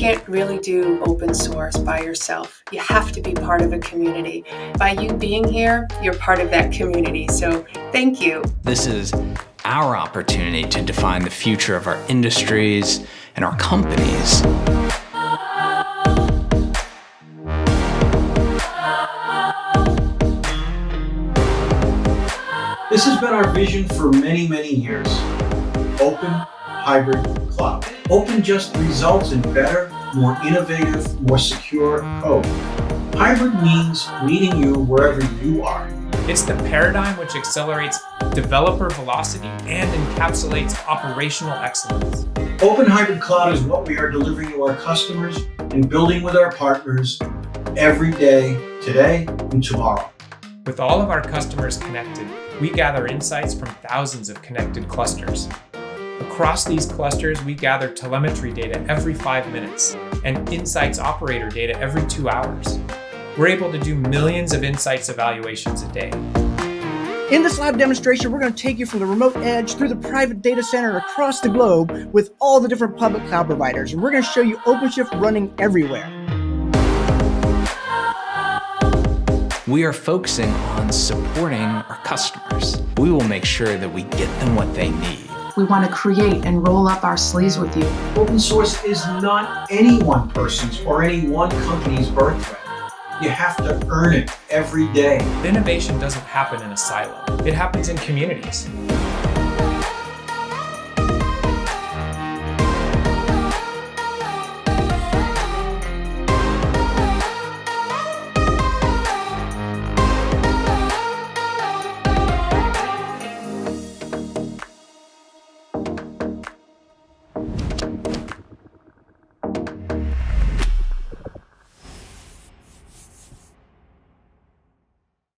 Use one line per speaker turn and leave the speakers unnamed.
can't really do open source by yourself. You have to be part of a community. By you being here, you're part of that community. So thank you.
This is our opportunity to define the future of our industries and our companies.
This has been our vision for many, many years. Open hybrid cloud. Open just results in better, more innovative, more secure code. Hybrid means meeting you wherever you are.
It's the paradigm which accelerates developer velocity and encapsulates operational excellence.
Open hybrid cloud is what we are delivering to our customers and building with our partners every day, today and tomorrow.
With all of our customers connected, we gather insights from thousands of connected clusters. Across these clusters, we gather telemetry data every 5 minutes and insights operator data every 2 hours. We're able to do millions of insights evaluations a day.
In this live demonstration, we're going to take you from the remote edge through the private data center across the globe with all the different public cloud providers. And we're going to show you OpenShift running everywhere.
We are focusing on supporting our customers. We will make sure that we get them what they need.
We want to create and roll up our sleeves with you.
Open source is not any one person's or any one company's birthright. You have to earn it every day.
Innovation doesn't happen in a silo. It happens in communities.